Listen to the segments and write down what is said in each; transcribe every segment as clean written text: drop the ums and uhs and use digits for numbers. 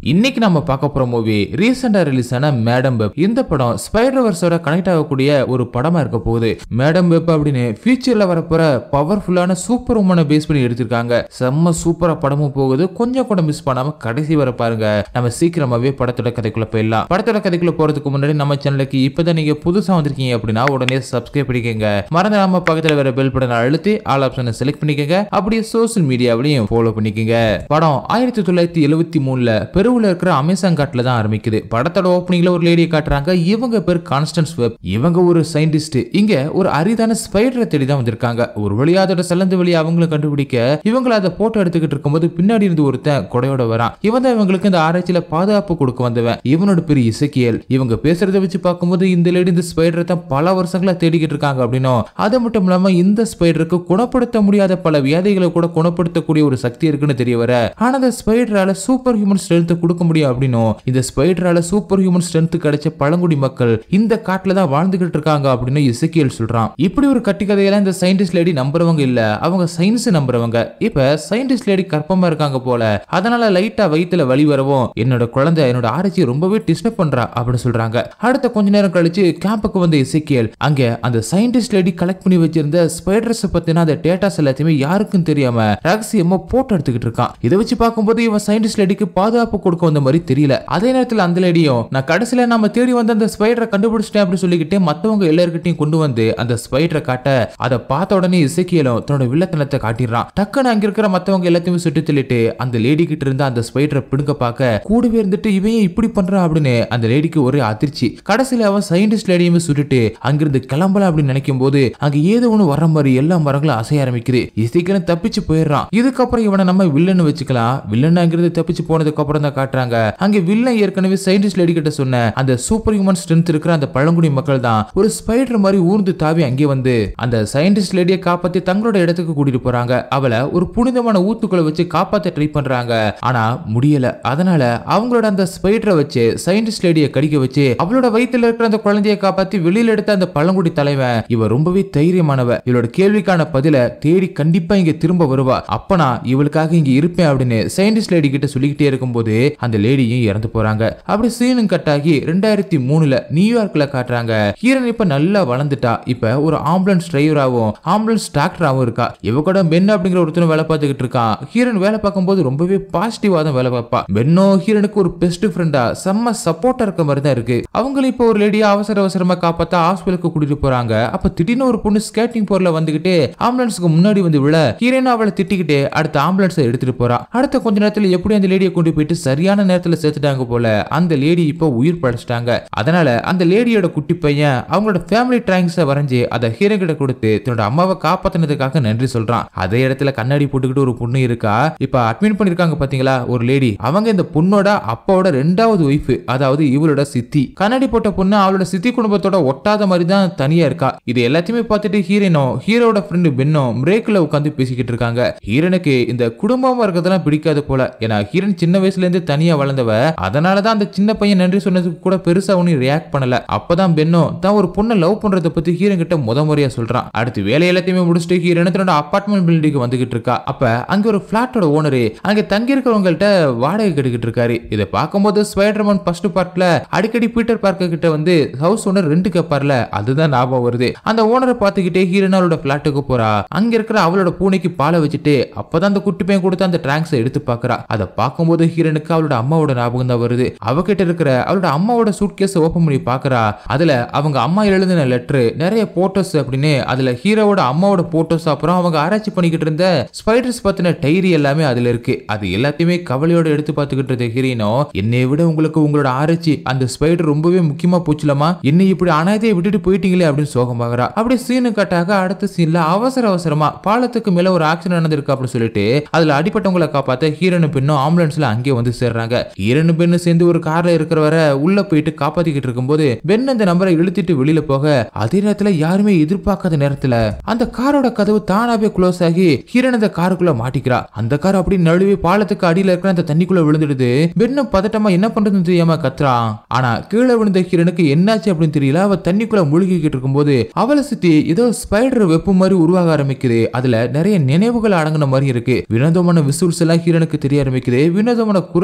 இன்னைக்கு நம்ம பார்க்க போற மூவி ரீசெண்டா ரிலீஸ் ஆன மேடம் வெப். இந்த படம் ஸ்பைடர் வர்ஸோட கனெக்ட் ஆகக்கூடிய ஒரு படமா இருக்க போகுது. மேடம் வெப் அப்படின்னு ஃபியூச்சர்ல வரப்போற பவர்ஃபுல்லான சூப்பர் உமனை பேஸ் பண்ணி எடுத்திருக்காங்க. செம்ம சூப்பரா படமும் போகுது. கொஞ்சம் கூட மிஸ் பண்ணாம கடைசி வர பாருங்க. நம்ம சீக்கிரமாவே படத்தோட கதைக்குள்ள போயிடலாம். படத்தோட கதைக்குள்ள போறதுக்கு முன்னாடி நம்ம சேனலுக்கு இப்பதான் நீங்க புதுசா வந்திருக்கீங்க அப்படின்னா உடனே சப்ஸ்கிரைப் பண்ணிக்கங்க. மறந்துடாம பக்கத்துல வர பெல் பட்டனை அழுத்தி ஆல் ஆப்ஷனை செலக்ட் பண்ணிக்கங்க. அப்படியே சோசியல் மீடியாவிலையும் ஃபாலோ பண்ணிக்கங்க. படம் 1973ல பெருவுல இருக்கிற அமேசான் காட்டுல தான் ஆரம்பிக்குது. படத்தோட ஓப்பனிங்ல ஒரு லேடியை காட்டுறாங்க. இவங்க பேர் கான்ஸ்டன்ஸ் வெப். இவங்க ஒரு சயின்டிஸ்ட். இங்க ஒரு அரிதான ஸ்பைடரை தேடி தான் வந்திருக்காங்க. ஒரு வழியா அதோட சலந்து வழியை அவங்களை கண்டுபிடிக்க இவங்களை அதை போட்டோ எடுத்துக்கிட்டு இருக்கும்போது பின்னாடி இருந்து ஒருத்தன் கொடையோட வரான். இவன் தான் இவங்களுக்கு இந்த ஆராய்ச்சியில பாதுகாப்பு கொடுக்க வந்தவன். இவனோட பேர் இசக்கியல். இவங்க பேசுறத வச்சு பார்க்கும்போது இந்த லேடி இந்த ஸ்பைடரை தான் பல வருஷங்களா தேடிக்கிட்டு இருக்காங்க அப்படின்னும், அது மட்டும் இல்லாம இந்த ஸ்பைடருக்கு குணப்படுத்த முடியாத பல வியாதிகளை கூட குணப்படுத்தக்கூடிய ஒரு சக்தி இருக்குன்னு தெரிய வர, ஆனா அந்த ஸ்பைடரால சூப்பர் ஹியூமன் ஸ்ட்ரென்த் கொடுக்க முடியும் அப்படின்னும், இந்த ஸ்பைடரால சூப்பர் ஹியூமன் ஸ்ட்ரென்த் கிடைச்ச பழங்குடி மக்கள் இந்த காட்டுல தான் வாழ்ந்துகிட்டு இருக்காங்க அப்படின்னு இசக்கியல் சொல்றான். இப்படி ஒரு கட்டி கதையெல்லாம் இந்த சயின்டிஸ்ட் லேடி நம்புறவங்க இல்ல, அவங்க சயின்ஸ் நம்புறவங்க. இப்ப சயின்டிஸ்ட் லேடி கற்பமா இருக்காங்க போல, அதனால லைட்டா வயித்துல வலி வரவும் என்னோட குழந்தை என்னோட ஆராய்ச்சி ரொம்பவே டிஸ்டர்ப் பண்றா அப்படின்னு சொல்றாங்க. அடுத்த கொஞ்ச நேரம் கழிச்சு கேம்புக்கு வந்த இசக்கியல் அங்க அந்த சயின்டிஸ்ட் லேடி கலெக்ட் பண்ணி வச்சிருந்த ஸ்பைடர்ஸ் பத்தின அந்த டேட்டாஸ் எல்லாத்தையுமே யாருக்கும் தெரியாம ரகசியமா போட்டோ எடுத்துக்கிட்டு இருக்கான். இதை வச்சு பார்க்கும்போது இவன் சயின்டிஸ்ட் லேடிக்கு பாதுகாப்பு கொடுக்க வந்த மாதிரி தெரியல. அதே நேரத்தில் அந்த லேடியும் நான் கடைசியில நம்ம தேடி வந்து அந்த ஸ்பைடரை கண்டுபிடிச்சிட்டேன் அப்படின்னு சொல்லிக்கிட்டே மத்தவங்க எல்லார்கிட்டையும் கொண்டு வந்து அந்த ஸ்பைடரை காட்ட, அதை பார்த்த உடனே இசக்கியலும் தன்னோட வில்லத்தனத்தை காட்டிடுறான். டக்குன்னு அங்க இருக்கிற மத்தவங்க எல்லாத்தையுமே சுட்டு தள்ளிட்டு அந்த லேடி கிட்ட இருந்து அந்த ஸ்பைடரை பிடுங்க பார்க்க, கூடவே இருந்துட்டு இவன் இப்படி பண்றான் அப்படின்னு அந்த லேடிக்கு ஒரே அதிர்ச்சி. கடைசியில அவன் சயின்டிஸ்ட் லேடியுமே சுட்டுட்டு அங்கிருந்து கிளம்பலாம் அப்படின்னு நினைக்கும் போது அங்க ஏதோ ஒண்ணு வர மாதிரி எல்லா மரங்களும் அசைய ஆரம்பிக்குது. இசக்கியலும் தப்பிச்சு போயிடுறான். இதுக்கப்புறம் இவனை நம்ம வில்லன்னு வச்சுக்கலாம். வில்லன் அங்கிருந்து தப்பிச்சு போனதுக்கு அப்புறம் தான் காட்டுறாங்க அங்க வில்லன் ஏற்கனவே சயின்டிஸ்ட் லேடி கிட்ட சொன்ன அந்த சூப்பர் ஹியூமன் ஸ்ட்ரென்த் இருக்கிற அந்த பழங்குடி மக்கள் தான் ஒரு ஸ்பைடர் மாதிரி ஊர்ந்து தாவி அங்கே வந்து அந்த சயின்டிஸ்ட் லேடியை காப்பாத்தி தங்களோட இடத்துக்கு கூட்டிட்டு போறாங்க. அவளை ஒரு புனிதமான ஊத்துக்குள்ள வச்சு காப்பாத்த ட்ரை பண்றாங்க. ஆனா முடியல. அதனால அவங்களோட அந்த ஸ்பைடரை வச்சு சயின்டிஸ்ட் லேடியை கடிக்க வச்சு அவளோட வயித்துல இருக்கிற அந்த குழந்தையை காப்பாத்தி வெளியில எடுத்த அந்த பழங்குடி தலைவன் இவ ரொம்பவே தைரியமானவ. இவளோட கேள்விக்கான பதில தேடி கண்டிப்பா இங்க திரும்ப வருவா. அப்ப நான் இவளுக்காக இங்க இருப்பேன் அப்படின்னு சயின்டிஸ்ட் லேடி கிட்ட சொல்லிக்கிட்டே இருக்கும்போது அந்த லேடியும் இறந்து போறாங்க. அப்படி சீனும் கட் ஆகி 2003ல நியூயார்க்ல காட்டுறாங்க. ஹீரோயின் இப்ப நல்லா வளர்ந்துட்டா. இப்ப ஒரு ஆம்புலன்ஸ் டிரைவராகவும் ஆம்புலன்ஸ் டாக்டராகவும் இருக்கா. இவ கூட பென் அப்படிங்கிற ஒருத்தரும் வேலை பார்த்துக்கிட்டு இருக்கான். ஹீரோயின் வேலை பார்க்கும்போது ரொம்பவே பாசிட்டிவா தான் வேலை பார்ப்பா. பென்னோ ஹீரோனுக்கு ஒரு பெஸ்ட் ஃப்ரெண்டா செம்ம சப்போர்ட்டா இருக்க மாதிரி தான் இருக்கு. அவங்களும் இப்ப ஒரு லேடியா அவசரமா காப்பாத்த ஹாஸ்பிட்டலுக்கு கூட்டிட்டு போறாங்க. அப்ப திடீர்னு ஒரு பொண்ணு ஸ்கேட்டிங் போர்ல வந்துகிட்டு ஆம்புலன்ஸ்க்கு முன்னாடி வந்து விழ ஹீரோயின் அவளை திட்டிக்கிட்டு அடுத்த ஆம்புலன்ஸை எடுத்துட்டு போறா. அடுத்த கொஞ்ச நேரத்துல எப்படி அந்த லேடியை கொண்டு போயிட்டு சரியான நேரத்துல சேர்த்துட்டாங்க போல. அந்த லேடி இப்ப உயிர் படைச்சிட்டாங்க. அதனால அந்த லேடியோட குட்டி பையன் அவங்களோட ஃபேமிலி டிராயிங்ஸை வரைஞ்சு அதை ஹீரோ கிட்ட கொடுத்து தன்னோட அம்மாவை காப்பாத்தினதுக்காக நன்றி சொல்றான். அதே இடத்துல கண்ணாடி போட்டுக்கிட்டு ஒரு பொண்ணு இருக்கா. இப்ப அட்மிட் பண்ணிருக்காங்க பாத்தீங்களா ஒரு லேடி. அவங்க இந்த பொண்ணோட அப்பாவோட ரெண்டாவது ஒய்ஃப், அதாவது இவளோட சித்தி. கண்ணாடி போட்ட பொண்ணு அவளோட சித்தி குடும்பத்தோட ஒட்டாத மாதிரி தான் தனியா இருக்கா. இது எல்லாத்தையுமே பார்த்துட்டு ஹீரோனும் ஹீரோட ஃப்ரெண்டு பென்னும் பிரேக்ல உட்காந்து பேசிக்கிட்டு இருக்காங்க. ஹீரோனுக்கு இந்த குடும்பமா இருக்கிறதெல்லாம் பிடிக்காது போல. ஏன்னா ஹீரோன் சின்ன வயசுல இருந்து தனியா வளர்ந்தவ. அதனாலதான் அந்த சின்ன பையன் நன்றி சொன்னதுக்கு கூட பெருசா ஒன்னும் ரியாக்ட் பண்ணல. அப்பதான் பென்னோ தான் ஒரு பொண்ணை லவ் பண்றத பத்தி ஹீரோன் கிட்ட முறையா சொல்றான். அடுத்து வேலை எல்லாத்தையுமே முடிச்சுட்டு ஹீரோன் தன்னோட அபார்ட்மெண்ட் பில்டிங்க்கு வந்துகிட்டு இருக்கா. அப்ப அங்க ஒரு பிளாட்டோட ஓனரு அங்க தங்கி இருக்கிறவங்கள்ட்ட வாடகை கட்டிக்கிட்டு இருக்காரு. இதை பார்க்கும்போது ஸ்பைடர்மேன் ஃபர்ஸ்ட் பார்ட்ல அடிக்கடி பீட்டர் பார்க்கர் கிட்ட வந்து ஹவுஸ் ஓனர் ரெண்ட் கேட்பார்ல, அதுதான் ஞாபகம் வருது. அந்த ஓனரை பார்த்துக்கிட்டே ஹீரோன் அவளோட பிளாட்டுக்கு போறா. அங்க இருக்கிற அவளோட பூனைக்கு பாலை வச்சுட்டு அப்பதான் அந்த குட்டி பையன் கொடுத்த அந்த டிராங்க்ஸை எடுத்து பாக்குறா. அதை பார்க்கும்போது ஹீரோனுக்கு அவளோட அம்மாவோட ஞாபகம் தான் வருது. அவகிட்ட இருக்கிற அவளோட அம்மாவோட சூட்கேஸ் ஓபன் பண்ணி பாக்குறா. அதுல அவங்க அம்மா எழுதின லெட்டர், நிறைய போட்டோஸ் அப்படின்னு அதுல ஹீரோவோட அம்மாவோட போட்டோஸ், அப்புறம் அவங்க ஆராய்ச்சி பண்ணிக்கிட்டு இருந்த ஸ்பைடர்ஸ் பத்தின டைரி எல்லாமே அதுல இருக்கு. அது எல்லாத்தையுமே கவலையோட எடுத்து பார்த்துக்கிட்டு இருந்த ஹீரோனோ, என்னை விட உங்களுக்கு உங்களோட ஆராய்ச்சி அந்த ஸ்பைடர் ரொம்பவே முக்கியமா போச்சுலமா, என்னை இப்படி அனாதையை விட்டுட்டு போயிட்டீங்களே அப்படின்னு சோகமாகறா. அப்படி சீனு கட்டாக அடுத்த சீன்ல அவசரமா பாலத்துக்கு மேல ஒரு ஆக்சிடென்ட் நடந்திருக்கு அப்படின்னு சொல்லிட்டு அதுல அடிப்பட்டவங்களை காப்பாத்த ஹீரோனும் பெண்ணும் ஆம்புலன்ஸ்ல அங்கே வந்து சேர்றாங்க. ஹீரோனும் பெண்ணு சேர்ந்து ஒரு கார்ல இருக்கிறவரை உள்ள போயிட்டு காப்பாத்திக்கிட்டு இருக்கும்போது பெண் அந்த நம்பரை இழுத்துட்டு வெளியில போக, அதே நேரத்துல யாருமே எதிர்பார்க்காத நேரத்துல அந்த காரோட கதவு தானாவே க்ளோஸ் ஆகி ஹீரோன் அந்த காருக்குள்ள மாட்டிக்கிறா. அந்த கார் அப்படி நழுவி பாலத்துக்கு அடியில இருக்கிற அந்த தண்ணிக்குள்ள விழுந்துடுது. பெண்ணும் பதட்டமா என்ன பண்றதுன்னு தெரியாம கத்துறான். ஆனா கீழே விழுந்த ஹீரோனுக்கு என்னாச்சு அப்படின்னு தெரியல. அவ தண்ணிக்குள்ள முழுகிக்கிட்டு இருக்கும்போது அவளை சுத்தி ஏதோ ஸ்பைடர் வெப்பு மாதிரி உருவாக ஆரம்பிக்குது. அதுல நிறைய நினைவுகள் அடங்கின மாதிரி இருக்கு. வினோதமான விசுவல்ஸ் எல்லாம் ஹீரோனுக்கு தெரிய ஆரம்பிக்குது. வினோதமான குரல்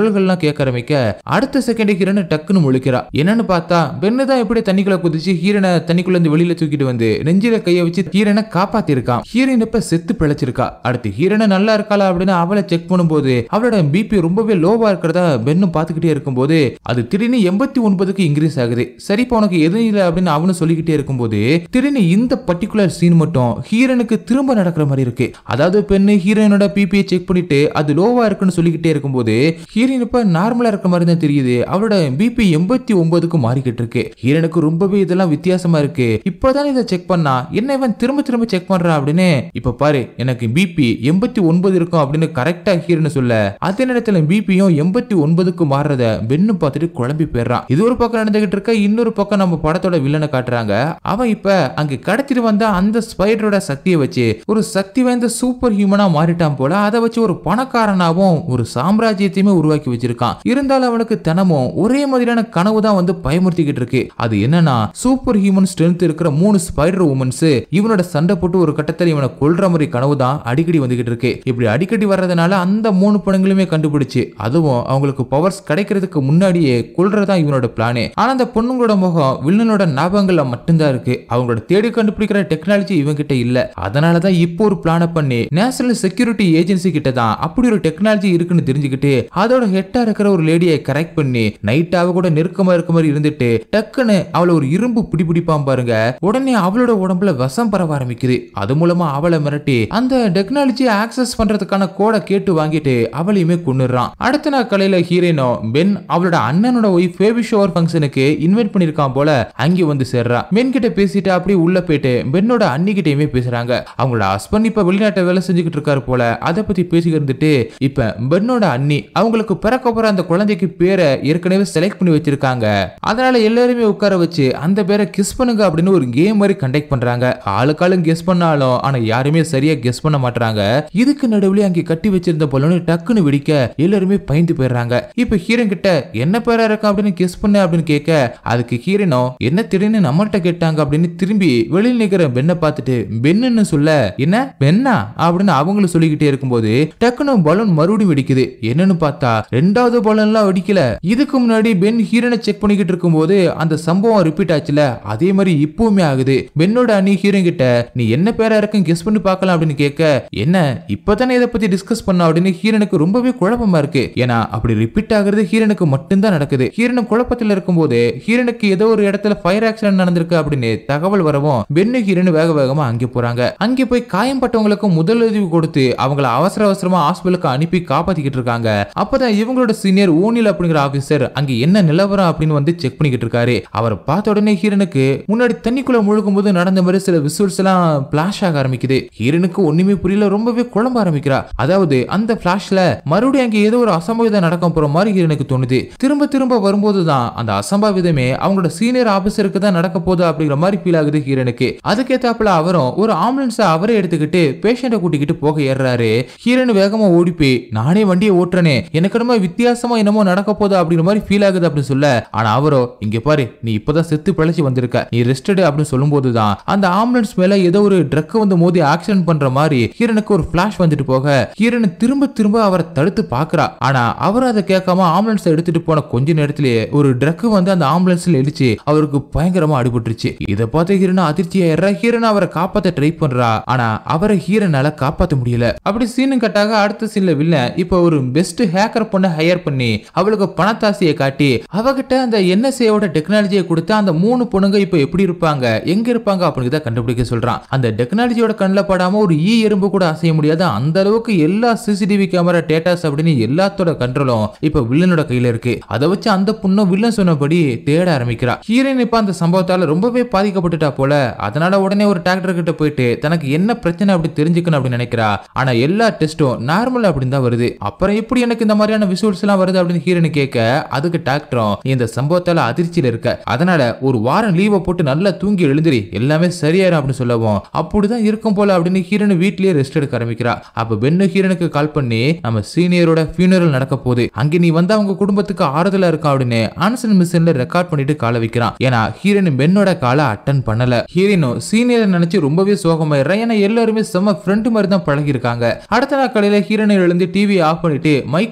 குரல்கள்லாம் கேட்க ஆரம்பிக்க அடுத்த செகண்ட் ஹீரோன் டக்குன்னு முழிக்கிறா. என்னன்னு பார்த்தா பென்னு தான் எப்படி தண்ணிக்குள்ள குதிச்சு ஹீரோனை தண்ணிக்குள்ள இருந்து வெளியில தூக்கிட்டு வந்து நெஞ்சில கைய வச்சு ஹீரோனை காப்பாத்தி இருக்கான். ஹீரோயின் இப்ப செத்து பிழைச்சிருக்கா. அடுத்து ஹீரோனை நல்லா இருக்காளா அப்படின்னு அவளை செக் பண்ணும்போது அவளோட பிபி ரொம்பவே லோவா இருக்கிறதா பென்னு பாத்துக்கிட்டே இருக்கும்போது அது திடீர்னு 89க்கு இன்க்ரீஸ் ஆகுது. சரி இப்ப உனக்கு எதுவும் இல்லை அப்படின்னு அவனு சொல்லிக்கிட்டே இருக்கும்போது திடீர்னு இந்த பர்டிகுலர் சீன் மட்டும் ஹீரோனுக்கு திரும்ப நடக்கிற மாதிரி இருக்கு. அதாவது பெண்ணு ஹீரோயினோட பிபியை செக் பண்ணிட்டு அது லோவா இருக்குன்னு சொல்லிக்கிட்டே இருக்கும்போது ஹீரோயின் இப்ப நார்மலா இருக்க மாதிரி தான் தெரியுது. அவளோட பிபி 89க்கு மாறிக்கிட்டு இருக்கு. ஹீரோனுக்கு ரொம்பவே இதெல்லாம் வித்தியாசமா இருக்கு. இப்பதான் இதை செக் பண்ணா என்ன இவன் திரும்ப திரும்ப செக் பண்றா அப்படின்னு இப்ப பாரு எனக்கு பிபி 89 இருக்கும் அப்படின்னு கரெக்டா ஹீரோன்னு சொல்ல அதே நேரத்துல பிபியும் 89க்கு மாறுறத பென்னு பார்த்துட்டு குழம்பி போயிடுறான். இது ஒரு பக்கம் நடந்துகிட்டு இருக்க, இன்னொரு பக்கம் நம்ம படத்தோட வில்லனை காட்டுறாங்க. அவன் இப்ப அங்க கடத்திட்டு வந்த அந்த ஸ்பைடரோட சக்தியை வச்சு ஒரு சக்தி வாய்ந்த சூப்பர் ஹியூமனா மாறிட்டான் போல. அதை வச்சு ஒரு பணக்காரனாவும் ஒரு சாம்ராஜ்யத்தையுமே உருவாக்கி வச்சிருக்கான். இருந்தாலும் அவனுக்கு தினமும் ஒரே மாதிரியான கனவு தான் வந்து பயமுறுத்திக்கிட்டு இருக்கு. அது என்னன்னா சூப்பர் ஹியூமன் ஸ்ட்ரென்த் இருக்கிற 3 ஸ்பைடர் உமன்ஸ் இவனோட சண்டை போட்டு ஒரு கட்டத்தில் இவனை கொல்ற மாதிரி கனவு தான் அடிக்கடி வந்துகிட்டு இருக்கு. இப்படி அடிக்கடி வர்றதுனால அந்த 3 பொண்ணுங்களுமே கண்டுபிடிச்சு அதுவும் அவங்களுக்கு பவர்ஸ் கிடைக்கிறதுக்கு முன்னாடியே கொல்றதா இவனோட பிளானே. ஆனா அந்த பொண்ணுங்களோட முகம் வில்லனோட ஞாபகங்கள்ல மட்டும்தான் இருக்கு. அவங்களோட தேடி கண்டுபிடிக்கிற டெக்னாலஜி இவங்க கிட்ட இல்ல. அதனாலதான் இப்போ ஒரு பிளான பண்ணி நேஷனல் செக்யூரிட்டி ஏஜென்சி கிட்ட தான் அப்படி ஒரு டெக்னாலஜி இருக்குன்னு தெரிஞ்சுக்கிட்டு அதோட ஹெட்டா இருக்கிற ஒரு லேடியை கரெக்ட் பண்ணி நைட் அவ கூட நெருக்கமா இருக்க மாதிரி இருந்துட்டு டக்குன்னு அவளை ஒரு இரும்பு பிடிப்பான் பாருங்க. உடனே அவளோட உடம்புல விஷம் பரவ ஆரம்பிக்குது. அது மூலமா அவளை மிரட்டி அந்த டெக்னாலஜியை ஆக்சஸ் பண்றதுக்கான கோடை கேட்டு வாங்கிட்டு அவளையுமே கொன்னுறான். அடுத்த நாள் காலையில ஹீரோயினோ பென் அவளோட அண்ணனோட ஒய்ஃப் பேபி ஷவர் ஃபங்க்ஷனுக்கு இன்வைட் பண்ணிருக்கான் போல அங்கே வந்து சேர்றா. பென் கிட்ட பேசிட்டு அப்படியே உள்ள போயிட்டு பென்னோட அண்ணி கிட்டயுமே பேசுறாங்க. அவங்களோட ஹஸ்பண்ட் இப்ப வெளிநாட்டை வேலை செஞ்சுக்கிட்டு இருக்காரு போல. அதை பத்தி பேசிக்கிட்டு இருந்துட்டு இப்ப பென்னோட அண்ணி அவங்களுக்கு பிறக்க போற அந்த குழந்தைக்கு பேரை ஏற்கனவே செலக்ட் பண்ணி வச்சிருக்காங்க. அதனால எல்லாருமே உட்கார வச்சு அந்த பேரை கிஸ் பண்ணுங்க அப்படின்னு ஒரு கேம் மாதிரி கண்டக்ட் பண்றாங்க. ஆளுக்காலும் கெஸ் பண்ணாலும் ஆனா யாருமே சரியா கெஸ் பண்ண மாட்டாங்க. இதுக்கு நடுவுல அங்கே கட்டி வச்சிருந்த பலூன் டக்குன்னு வெடிக்க எல்லாருமே பயந்து போயிடுறாங்க. இப்ப ஹீரோன் கிட்ட என்ன பேரா இருக்கா அப்படின்னு கெஸ் பண்ண அப்படின்னு கேட்க அதுக்கு ஹீரோனோ என்ன திடீர்னு நம்மள்ட்ட கேட்டாங்க அப்படின்னு திரும்பி வெளியில் நிக்கிற பெண்ணை பார்த்துட்டு பென்னு சொல்ல என்ன பெண்ணா அப்படின்னு அவங்களும் சொல்லிக்கிட்டே இருக்கும்போது டக்குன்னு பலூன் மறுபடியும் வெடிக்குது. என்னன்னு பார்த்தா 2வது பலூன் எல்லாம் வெடிக்கல. இதுக்கு முன்னாடி பென் ஹீரோனை செக் பண்ணிக்கிட்டு இருக்கும்போது அந்த சம்பவம் ரிப்பீட் ஆச்சுல அதே மாதிரி இப்பவுமே ஆகுது. பென்னோட அண்ணி ஹீரோன் கிட்ட நீ என்ன பேரா இருக்கு கெஸ் பண்ணி பார்க்கலாம் அப்படின்னு கேட்க என்ன இப்பதானே இதை பத்தி டிஸ்கஸ் பண்ண அப்படின்னு ஹீரோனுக்கு ரொம்பவே குழப்பமா இருக்கு. ஏன்னா அப்படி ரிப்பீட் ஆகுறது ஹீரோனுக்கு மட்டும்தான் நடக்குது. ஹீரோன் குழப்பத்தில் இருக்கும்போது ஹீரோனுக்கு ஏதோ ஒரு இடத்துல ஃபயர் ஆக்சிடென்ட் நடந்திருக்கு அப்படின்னு தகவல் வரவும் பென்னு ஹீரோன் வேக வேகமா அங்கே போறாங்க. அங்கே போய் காயம்பட்டவங்களுக்கு முதலுதவி கொடுத்து அவங்கள அவசரமா ஹாஸ்பிட்டலுக்கு அனுப்பி காப்பாத்திக்கிட்டு இருக்காங்க. அப்பதான் இவங்களோட சீனியர் ஓனில் அப்படிங்கிற ஆபீசர் அங்க என்ன நிலவரம் அப்படின்னு வந்து செக் பண்ணிக்கிட்டு இருக்காரு. அவரை பார்த்த உடனே ஹீரோனுக்கு முன்னாடி தண்ணிக்குள்ள முழுகும் போது நடந்த மாதிரி சில விசுவல்ஸ் எல்லாம் பிளாஷ் ஆக ஆரம்பிக்குது. ஹீரோனுக்கு ஒண்ணுமே புரியல, ரொம்பவே குழம்ப ஆரம்பிக்கிறா. அதாவது அந்த பிளாஷ்ல மறுபடியும் அங்க ஏதோ ஒரு அசம்பாவிதம் நடக்கும் போற மாதிரி ஹீரோனுக்கு தோணுது. திரும்ப வரும்போதுதான் அந்த அசம்பாவிதமே அவங்களோட சீனியர் ஆபீசருக்கு தான் நடக்க போகுது அப்படிங்கிற மாதிரி ஃபீல் ஆகுது ஹீரோனுக்கு. அதுக்கேத்தாப்புல அவரும் ஒரு ஆம்புலன்ஸ் அவரே எடுத்துக்கிட்டு பேஷண்ட்டை கூட்டிக்கிட்டு போக ஏறாரு. ஹீரோன் வேகமா ஓடி போய் நானே வண்டியை ஓட்டுறனே எனக்கு ரொம்ப வித்தியாசமா என்னமோ நடக்க போகுது அப்படிங்கிற மாதிரி ஃபீல் ஆகுது அப்படின்னு சொல்ல ஆனா அவரோ இங்க பாரு நீ இப்பதான் செத்து பிழைச்சி வந்திருக்க நீ ரெஸ்டட் அப்படின்னு சொல்லும் போதுதான் அந்த ஆம்புலன்ஸ் மேல ஏதோ ஒரு ட்ரக் வந்து மோதி ஆக்சிடென்ட் பண்ற மாதிரி ஹீரோனுக்கு ஒரு பிளாஷ் வந்துட்டு போக ஹீரோன் திரும்ப அவரை தடுத்து பாக்குறா. ஆனா அவர் அதை கேட்காம ஆம்புலன்ஸ் எடுத்துட்டு போன கொஞ்ச நேரத்திலேயே ஒரு ட்ரக் வந்து அந்த ஆம்புலன்ஸ்ல இடிச்சு அவருக்கு பயங்கரமா அடிபட்டுருச்சு. இதை பார்த்து ஹீரோன் அதிர்ச்சியா ஹீரோன் அவரை காப்பாத்த ட்ரை பண்றா. ஆனா அவரை ஹீரோனால காப்பாத்த முடியல. அப்படி சீனும் கட்டாக அடுத்த சீன்ல வில்லன் இப்ப ஒரு பெஸ்ட் ஹேக்கர் பொண்ணை ஹையர் பண்ணி அவளுக்கு பணத்தாசையை காட்டி அவகிட்ட அந்த NSA-வோட டெக்னாலஜியை கொடுத்து அந்த 3 பொண்ணுங்க இப்ப எப்படி இருப்பாங்க எங்க இருப்பாங்க அப்படிங்கறத கண்டுபிடிக்க சொல்றான். அந்த டெக்னாலஜியோட கண்ணில் படாம ஒரு எறும்பு கூட அசைய முடியாது. அந்த அளவுக்கு எல்லா CCTV கேமரா டேட்டாஸ் அப்படின்னு எல்லாத்தோட கண்ட்ரோலும் இப்ப வில்லனோட கையில இருக்கு. அதை வச்சு அந்த பொண்ணு வில்லன் சொன்னபடி தேட ஆரம்பிக்கிறா. ஹீரோயின் இப்ப அந்த சம்பவத்தால ரொம்பவே பாதிக்கப்பட்டுட்டா போல. அதனால உடனே ஒரு டாக்டர் கிட்ட போயிட்டு தனக்கு என்ன பிரச்சனை அப்படி தெரிஞ்சுக்கணும் அப்படின்னு நினைக்கிறா. ஆனா எல்லா டெஸ்டும் நார்மல் அப்படின்னு தான் வருது. அப்புறம் எப்படி எனக்கு இந்த மாதிரியான விசுவல்ஸ் எல்லாம் வருது அப்படின்னு ஹீரோயின் கேட்க அதுக்கு டாக்டரும் இந்த சம்பவத்தால அதிர்ச்சியில இருக்க அதனால ஒரு வாரம் லீவை போட்டு நல்லா தூங்கி எழுந்திரி எல்லாமே சரியாயிரும் அப்படின்னு சொல்லவும் அப்படிதான் இருக்கும் போல அப்படின்னு ஹீரோயின் வீட்லயே ரெஸ்ட் எடுக்க ஆரம்பிக்கிறா. அப்ப பென்னு ஹீரோனுக்கு கால் பண்ணி நம்ம சீனியரோட ஃபியூனரல் நடக்க போகுது அங்க நீ வந்து அவங்க குடும்பத்துக்கு ஆறுதலா இருக்கா அப்படின்னு ஆன்சன் மிஷின்ல ரெக்கார்ட் பண்ணிட்டு காலை வைக்கிறான். ஏன்னா ஹீரோயின் பென்னோட காலை அட்டன் பண்ணல. ஹீரோயினும் சீனியரை நினைச்சு ரொம்பவே சோகமாயிடுறா. ஏன்னா எல்லாருமே செம்ம ஃப்ரெண்ட் மாதிரி தான் பழகி இருக்காங்க. அடுத்த நாள் காலையில ஹீரோயின் எழுந்து டிவி ஆஃப் பண்ணிட்டு மைக்ரோ ஓவன்ல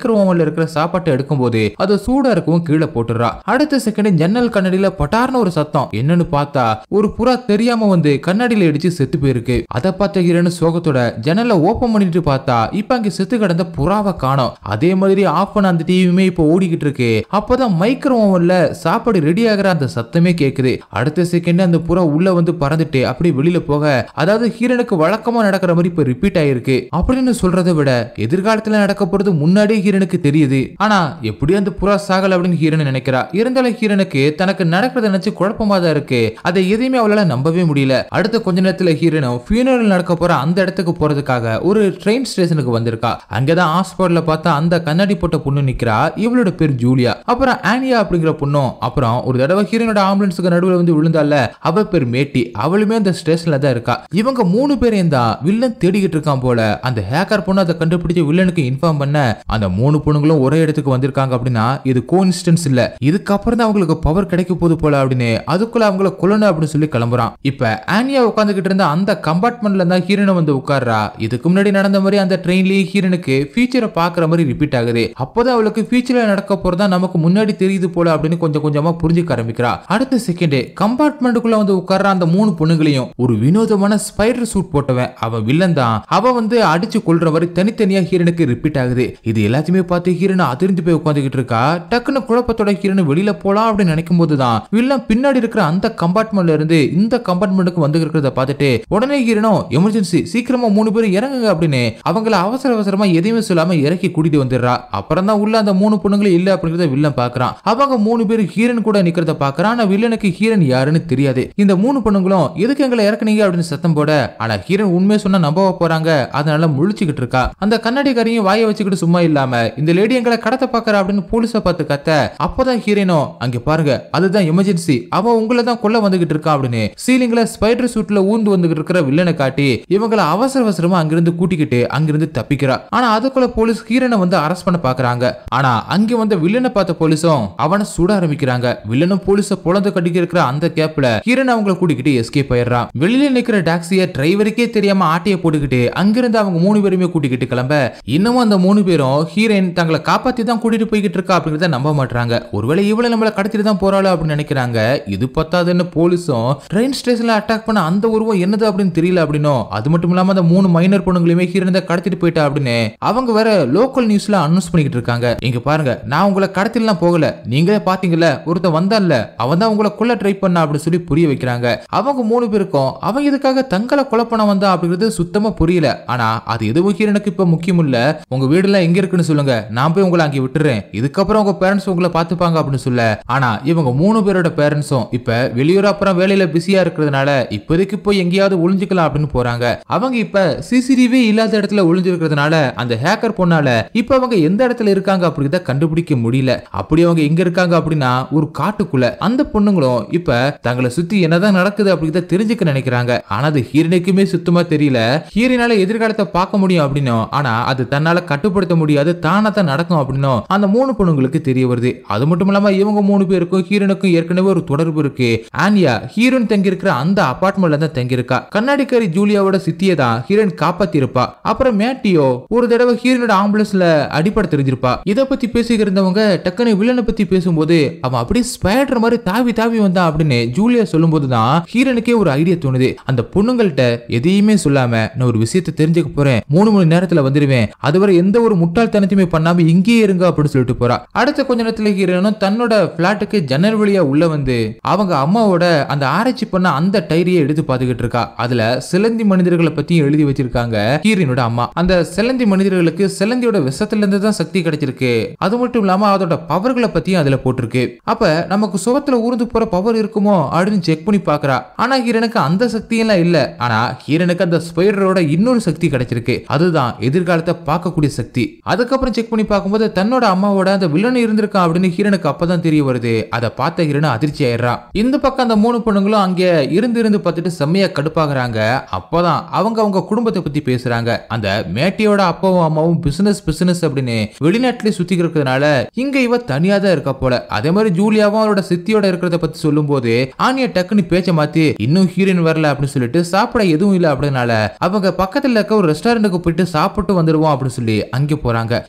இருக்கிற சாப்பாட்டை எடுக்கும் போது அது சூடா இருக்கவும் கீழே போட்டுறா. அடுத்த செகண்ட் ஜன்னல் கண்ணாடியில பட்டார்னு ஒரு சத்தம். என்னன்னு பார்த்தா ஒரு புறா தெரியாம வந்து கண்ணாடியில இடிச்சு செத்து போயிருக்கு. அதை பார்த்த ஹீரோயின் சோகத்தோட ஜன்னலை ஓபன் பண்ணிட்டு பார்த்தா இப்ப அங்க செத்து கிடந்த புறாவை காணோம். அதே மாதிரி ஆஃப் பண்ண அந்த டிவியுமே இப்ப ஓடிக்கிட்டு இருக்கு. அப்பதான் மைக்ரோ ஓவன்ல சாப்பாடு ரெடி ஆகிற அந்த சத்தமே கேக்குது. அடுத்த செகண்ட் அந்த புறா உள்ள வந்து பறந்துட்டு அப்படி வெளியில போக, அதாவது ஹீரோனுக்கு வழக்கமா நடக்கிற மாதிரி இப்ப ரிப்பீட் ஆயிருக்கு. அப்படின்னு சொல்றதை விட எதிர்காலத்துல நடக்க போறது முன்னாடியே ஹீரோனுக்கு தெரியுது. ஆனா எப்படி அந்த புறா சாகல அப்படின்னு ஹீரோன் நினைக்கிறா. இருந்தாலும் ஹீரோனுக்கு தனக்கு நடக்கிறத நினைச்சு குழப்பமா தான் இருக்கு. அதை எதையுமே அவளால நம்பவே முடியல. அடுத்த கொஞ்ச நேரத்துல ஹீரோனும் ஃபியூனரல் நடக்க போற அந்த இடத்துக்கு போறதுக்காக ஒரு ட்ரெயின் ஸ்டேஷனுக்கு வந்திருக்கா. அங்கதான் ஹாஸ்பிட்டல்ல பார்த்தா அந்த கண்ணாடி போட்ட பொண்ணு நிக்கிறா. இவளோட பேர் ஜூலியா. அப்புறம் ஆனியா அப்படிங்கிற பொண்ணும். அப்புறம் ஒரு தடவை ஹீரோனோட ஆம்புலன்ஸுக்கு நடுவில் வந்து விழுந்தால அவ பேர் மேட்டி. அவளுமே அந்த ஸ்டேஷன்ல தான் இருக்கா. இவங்க 3 பேரையும் தான் வில்லன் தேடிக்கிட்டு இருக்கான் போல. அந்த ஹேக்கர் பொண்ணு அதை கண்டுபிடிச்சு வில்லனுக்கு இன்ஃபார்ம் பண்ண அந்த 3 பொண்ணுங்களும் ஒரே இடத்துக்கு வந்திருக்காங்க. அப்படின்னா இது கோஇன்சிடென்ஸ் இல்ல, இதுக்கப்புறம் தான் அவங்களுக்கு பவர் கிடைக்க போகுது போல அப்படின்னு அதுக்குள்ள அவங்கள கொல்லணும் அப்படின்னு சொல்லி கிளம்புறான். இப்ப ஆனியா உட்காந்துக்கிட்டு இருந்த அந்த கம்பார்ட்மெண்ட்ல தான் ஹீரோனை வந்து உட்கார்றா. இதுக்கு முன்னாடி நடந்த மாதிரி அந்த ட்ரெயின்லயே ஹீரோனுக்கு ஃபியூச்சரை பாக்குற மாதிரி ரிப்பீட் ஆகுது. அப்போதான் அவளுக்கு ஃபியூச்சர்ல நடக்க போறதா நமக்கு முன்னாடி தெரியுது போல அப்படின்னு கொஞ்சம் கொஞ்சமா புரிஞ்சுக்க ஆரம்பிக்கிறா. அடுத்த செகண்ட் கம்பார்ட்மெண்ட்டுக்குள்ள வந்து உட்கார்ற அந்த 3 பொண்ணுங்களையும் ஒரு வினோதமான ஸ்பைடர் சூட் போட்டவன் அவன் வில்லன் தான். அவ வந்து அடிச்சு கொல்ற மாதிரி தனித்தனியா ஹீரோனுக்கு ரிப்பீட் ஆகுது. இது எல்லாத்தையுமே பார்த்து ஹீரோன் அதிர்ந்து போய் உட்காந்துக்கிட்டு இருக்கா. டக்குன்னு குழப்பத்தோட ஹீரோன் வெளியில போலாம் அப்படின்னு நினைக்கும் போதுதான் வில்லன் பின்னாடி இருக்கிற அந்த கம்பார்ட்மெண்ட்ல இருந்து இந்த கம்பார்ட்மெண்ட்டுக்கு வந்து இருக்கிறத பார்த்துட்டு உடனே ஹீரோனும் எமர்ஜென்சி சீக்கிரமா 3 பேர் இறங்குங்க அப்படின்னு அவங்கள அவசர அவசரமா எதையுமே சொல்லாம இறக்கி கூட்டிட்டு வந்துடுறா. அப்புறம் தான் உள்ள அந்த 3 பொண்ணுங்களும் இல்ல அப்படிங்கறத வில்லன் பாக்குறான். அவங்க 3 பேர் ஹீரோன் கூட நிக்கிறத பாக்குறான். ஆனா வில்லனுக்கு ஹீரோன் யாருன்னு தெரியாது. இந்த 3 பொண்ணுங்களும் எதுக்கு எங்களை இறக்குனீங்க அப்படின்னு சத்தம் போட, ஆனா ஹீரோன் உண்மையை சொன்னா நம்ப போறாங்க. அதனால முழிச்சுக்கிட்டு இருக்கா. அந்த கண்ணாடிக்காரையும் வாயை வச்சுக்கிட்டு சும்மா இல்லாம இந்த லேடி எங்களை கடத்த பாக்குறா அப்படின்னு போலீஸை பார்த்து கத்த, அப்பதான் ஹீரோனோ அங்க பாருங்க அதுதான் எமர்ஜென்சி, அவ உங்களை தான் கொல்ல வந்துகிட்டு இருக்கா அப்படின்னு சீலிங்ல ஸ்பைடர் சூட்ல ஊந்து வந்துகிட்டு இருக்கிற வில்லனை காட்டி இவங்களை அவசர அவசரமா அங்கிருந்து கூட்டிக்கிட்டு அங்கிருந்து தப்பிக்கிறா. ஆனா அதுக்குள்ள போலீஸ் ஹீரோனை வந்து அரெஸ்ட் பண்ண பாக்குறாங்க. ஆனா அங்க வந்து வில்லனை பார்த்த போலீஸும் அவனை சுட ஆரம்பிக்கிறாங்க. வில்லனும் போலீஸ பொழந்து கட்டிக்க இருக்கிற அந்த கேப்ல ஹீரோன் அவங்களை கூட்டிக்கிட்டு எஸ்கேப் ஆயிடுறான். வெளியில நிக்கிற டாக்ஸிய டிரைவருக்கே தெரியாம ஆட்டைய போட்டுக்கிட்டு அங்கிருந்து அவங்க 3 பேருமே கூட்டிக்கிட்டு கிளம்ப, இன்னமும் அந்த 3 பேரும் ஹீரோயின் தங்களை காப்பாத்தி தான் கூட்டிட்டு போய்கிட்டு இருக்கா அப்படிங்கறத நம்ப மாட்டாங்க. ஒருவேளை இவளை நம்மள கடத்திட்டு தான் போறாளோ அப்படின்னு நினைக்கிறாங்க. இது பத்தாதுன்னு போலீஸும் ட்ரெயின் ஸ்டேஷன்ல அட்டாக் பண்ண அந்த உருவம் என்னது அப்படின்னு தெரியல அப்படின்னும், அது மட்டும் இல்லாம அந்த 3 மைனர் பொண்ணுங்களையுமே ஹீரோயின் தான் கடத்திட்டு போயிட்டா அப்படின்னு அவங்க வேற லோக்கல் நியூஸ்ல அனௌன்ஸ் பண்ணிக்கிட்டு இருக்காங்க. இங்க பாருங்க, நான் உங்களை கடத்திலாம் போகல, நீங்களே பாத்தீங்கல்ல ஒருத்த வந்தான்ல அவன் தான் உங்களை கொல்ல ட்ரை பண்ண அப்படின்னு சொல்லி புரிய வைக்கிறாங்க. அவங்க 3 பேருக்கும் அவன் எதுக்காக தங்களை கொலை பண்ண வந்தா அப்படிங்கிறது சுத்தமா புரியல. ஆனா அது எதுவும் ஹீரோனுக்கு இப்ப முக்கியம் இல்ல. உங்க வீடுலாம் எங்க இருக்குன்னு சொல்லுங்க, நான் போய் உங்களை அங்கே விட்டுறேன், இதுக்கப்புறம் உங்க பேரண்ட்ஸ் உங்களை பாத்துப்பாங்க அப்படின்னு சொல்ல. ஆனா இவங்க 3 பேரோட பேரண்ட்ஸும் இப்ப வெளியூர் அப்புறம் வேலையில பிஸியா இருக்கிறதுனால இப்போதைக்கு போய் எங்கேயாவது ஒளிஞ்சுக்கலாம் அப்படின்னு போறாங்க. அவங்க இப்ப சிசிடிவி இல்லாத இடத்துல ஒளிஞ்சிருக்கிறதுனால அந்த ஹேக்கர் பொண்ணால இப்ப அவங்க எந்த இடத்துல இருக்காங்க அப்படிங்கறத கண்டுபிடிக்க முடியல. அப்படி அவங்க எங்க இருக்காங்க அப்படின்னா ஒரு காட்டுக்குள்ள. அந்த பொண்ணுங்களும் இப்ப தங்களை சுத்தி என்னதான் நடக்குது அப்படிங்கறத தெரிஞ்சுக்க நினைக்கிறாங்க. ஆனா அது ஹீரோனுக்குமே சுத்தமா தெரியல. ஹீரோனால எதிர்காலத்தை பார்க்க முடியும் அப்படின்னும், ஆனா அது தன்னால கட்டுப்படுத்த முடியாது, தானா தான் நடக்கும் அப்படின்னும் அந்த 3 பொண்ணுங்களுக்கு தெரிய வருது. அது மட்டும் இல்லாம இவங்க 3 பேருக்கும் ஹீரோனுக்கும் ஏற்கனவே ஒரு தொடர்பு இருக்கு. ஆனியா ஹீரோன் தங்கி இருக்கிற அந்த அபார்ட்மெண்ட்ல தான் தங்கி இருக்கா. கண்ணாடிக்காரி ஜூலியாவோட சித்தியை தான் ஹீரோன் காப்பாத்தி இருப்பா. அப்புறம் மேட்டியோ ஒரு தடவை ஹீரோனோட ஆம்புலன்ஸ்ல அடிப்படை தெரிஞ்சிருப்பா. இத பத்தி பேசிக்கிட்டு இருந்தவங்க டக்குனு வில்லனை பத்தி பேசும்போது அவன் அப்படியே ஸ்பைடர் மாதிரி தாவி தாவி வந்தான் அப்படின்னு ஜூலியா சொல்லும் போதுதான் ஹீரோனுக்கே ஒரு ஐடியா தோணுது. அந்த பொண்ணுங்கள்ட்ட எதையுமே சொல்லாம நான் ஒரு விஷயத்தை தெரிஞ்சுக்க போறேன், 3 மணி நேரத்துல வந்துருவேன், அதுவரை எந்த ஒரு முட்டாள்தனத்தையுமே பண்ணாம இங்கேயே இருங்க அப்படின்னு சொல்லிட்டு போறா. அடுத்த கொஞ்ச நேரத்துல ஹீரோனும் தன்னோட பிளாட்டுக்கு ஜன்னல் வழியா உள்ள வந்து அவங்க அம்மாவோட அந்த ஆராய்ச்சி பண்ண அந்த டைரியை எடுத்து பாத்துக்கிட்டு இருக்கா. அதுல சிலந்தி மனிதர்களை பத்தியும் எழுதி வச்சிருக்காங்க ஹீரோனோட அம்மா. அந்த சிலந்தி மனிதர்களுக்கு சிலந்தியோட விஷத்துல இருந்து தான் சக்தி கிடைச்சிருக்கு, அது மட்டும் இல்லாம அதோட பவர்களை பத்தியும் அதுல போட்டிருக்கு. அப்ப நமக்கு சுவத்துல ஊர்ந்து போற பவர் இருக்குமோ அப்படின்னு செக் பண்ணி பாக்குறா. ஆனா ஹீரோனுக்கு அந்த சக்தி எல்லாம் இல்ல. ஆனா ஹீரோனுக்கு அந்த ஸ்பைடரோட இன்னொரு சக்தி கிடைச்சிருக்கு, அதுதான் எதிர்காலத்தை பார்க்கக்கூடிய சக்தி. அதுக்கப்புறம் செக் பண்ணி பார்க்கும்போது தன்னோட அம்மாவோட அந்த வில்லன் இருந்திருக்கான் அப்படின்னு ஹீரோனுக்கு அப்பதான் தெரிய வருது. அதை பார்த்த ஹீரோன் அதிர்ச்சி ஆயிடுறா. இந்த பக்கம் அந்த 3 பொண்ணுங்களும் அங்க இருந்து பார்த்துட்டு செம்மையா கடுப்பாகிறாங்க. அப்பதான் அவங்க குடும்பத்தை பத்தி பேசுறாங்க. அந்த மேட்டியோட அப்பாவும் அம்மாவும் பிசினஸ் அப்படின்னு வெளிநாட்டுல சுத்தி இருக்கிறதுனால இங்க இவ தனியா தான் இருக்கா போல. அதே மாதிரி ஜூலியாவும் அவரோட சித்தியோட இருக்கிறத பத்தி சொல்லும் போது ஆனியா டக்குன்னு பேச்ச மாத்தி இன்னும் ஹீரோயின் வரல அப்படின்னு சொல்லிட்டு சாப்பிட எதுவும் இல்ல அப்படினால அவங்க பக்கத்துல இருக்க ஒரு ரெஸ்டாரண்ட்டுக்கு போயிட்டு சாப்பிட்டு வந்துருவோம் அப்படின்னு சொல்லி அங்க போறாங்க. இவங்களும் அங்க